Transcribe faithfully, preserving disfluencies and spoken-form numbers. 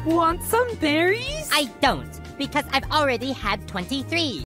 Want some berries? I don't, because I've already had twenty-three.